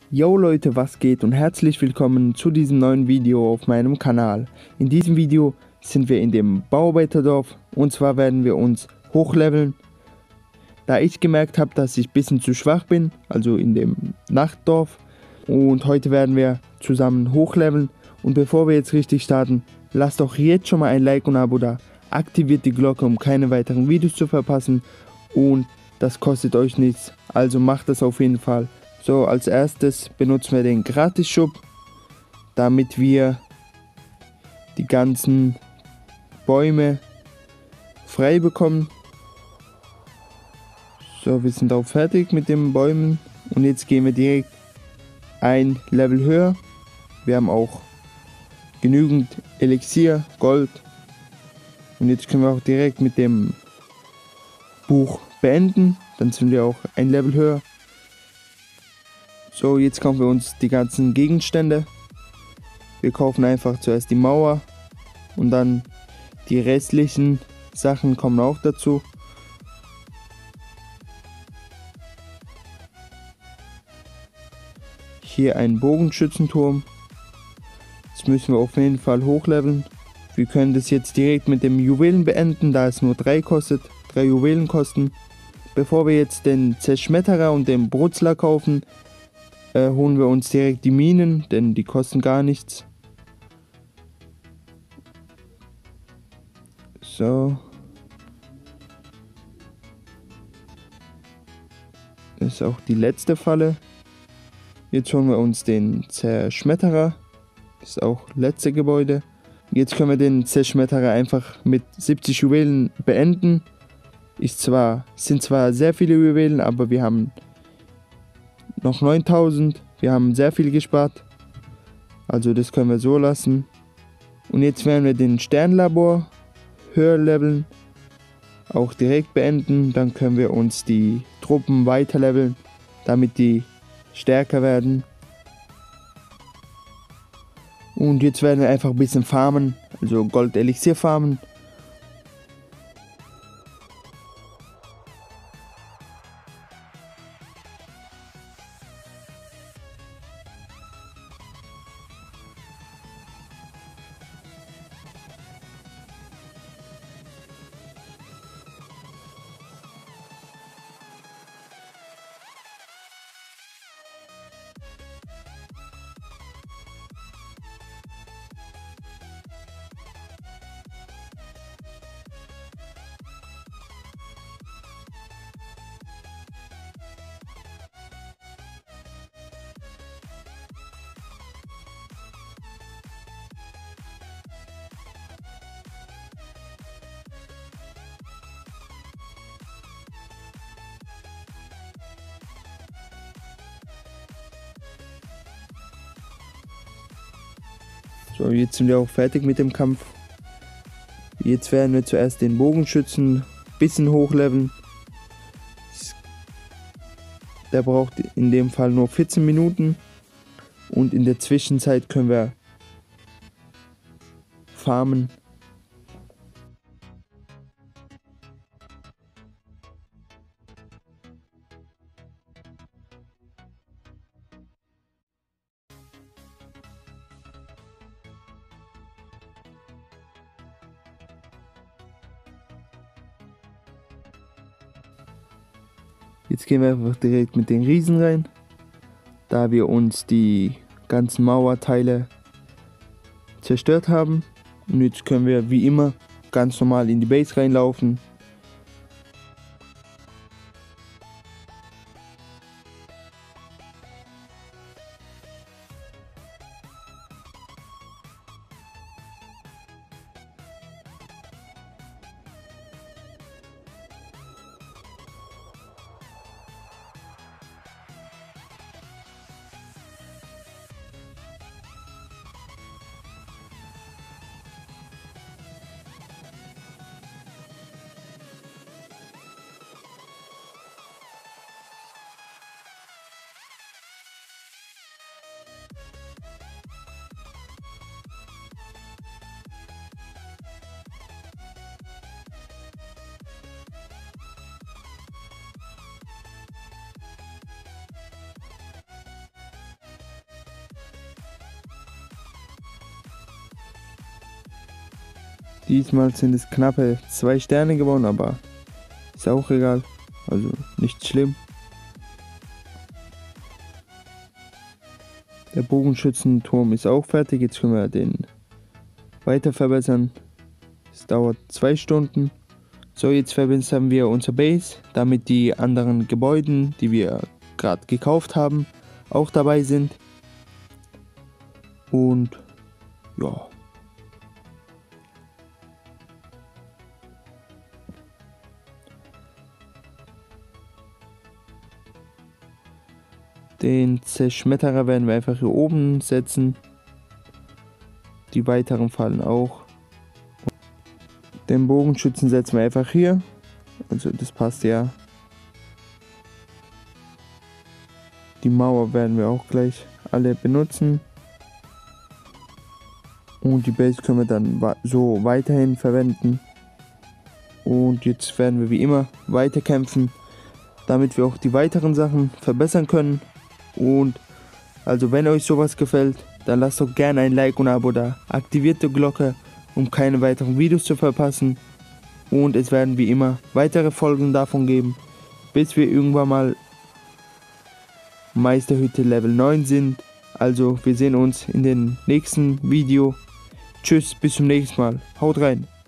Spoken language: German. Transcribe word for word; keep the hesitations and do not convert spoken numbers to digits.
Yo Leute, was geht und herzlich willkommen zu diesem neuen Video auf meinem Kanal. In diesem Video sind wir in dem Bauarbeiterdorf und zwar werden wir uns hochleveln. Da ich gemerkt habe, dass ich ein bisschen zu schwach bin, also in dem Nachtdorf, und heute werden wir zusammen hochleveln. Und bevor wir jetzt richtig starten, lasst doch jetzt schon mal ein Like und ein Abo da, aktiviert die Glocke, um keine weiteren Videos zu verpassen und das kostet euch nichts, also macht das auf jeden Fall. So, als erstes benutzen wir den Gratis-Shop, damit wir die ganzen Bäume frei bekommen. So, wir sind auch fertig mit den Bäumen und jetzt gehen wir direkt ein Level höher. Wir haben auch genügend Elixier, Gold und jetzt können wir auch direkt mit dem Buch beenden, dann sind wir auch ein Level höher. So, jetzt kaufen wir uns die ganzen Gegenstände. Wir kaufen einfach zuerst die Mauer und dann die restlichen Sachen kommen auch dazu. Hier ein Bogenschützenturm. Das müssen wir auf jeden Fall hochleveln. Wir können das jetzt direkt mit dem Juwelen beenden, da es nur drei kostet. drei Juwelen kosten. Bevor wir jetzt den Zerschmetterer und den Brutzler kaufen, Äh, holen wir uns direkt die Minen, denn die kosten gar nichts. So. Das ist auch die letzte Falle. Jetzt holen wir uns den Zerschmetterer. Das ist auch letzte Gebäude. Jetzt können wir den Zerschmetterer einfach mit siebzig Juwelen beenden. Ist zwar, sind zwar sehr viele Juwelen, aber wir haben noch neuntausend, wir haben sehr viel gespart, also das können wir so lassen. Und jetzt werden wir den Sternlabor höher leveln, auch direkt beenden, dann können wir uns die Truppen weiter leveln, damit die stärker werden. Und jetzt werden wir einfach ein bisschen farmen, also Gold-Elixier farmen. So, jetzt sind wir auch fertig mit dem Kampf. Jetzt werden wir zuerst den Bogenschützen ein bisschen hochleveln. Der braucht in dem Fall nur vierzehn Minuten. Und in der Zwischenzeit können wir farmen. Jetzt gehen wir einfach direkt mit den Riesen rein, da wir uns die ganzen Mauerteile zerstört haben. Und jetzt können wir wie immer ganz normal in die Base reinlaufen. Diesmal sind es knappe zwei Sterne geworden, aber ist auch egal, also nicht schlimm. Der Bogenschützenturm ist auch fertig, jetzt können wir den weiter verbessern. Es dauert zwei Stunden. So, jetzt verbessern wir unser Base, damit die anderen Gebäude, die wir gerade gekauft haben, auch dabei sind. Und ja. Den Zerschmetterer werden wir einfach hier oben setzen. Die weiteren fallen auch. Den Bogenschützen setzen wir einfach hier. Also das passt ja. Die Mauer werden wir auch gleich alle benutzen. Und die Base können wir dann so weiterhin verwenden. Und jetzt werden wir wie immer weiter kämpfen, damit wir auch die weiteren Sachen verbessern können. Und also wenn euch sowas gefällt, dann lasst doch gerne ein Like und ein Abo da. Aktiviert die Glocke, um keine weiteren Videos zu verpassen. Und es werden wie immer weitere Folgen davon geben, bis wir irgendwann mal Meisterhütte Level neun sind. Also wir sehen uns in dem nächsten Video. Tschüss, bis zum nächsten Mal. Haut rein.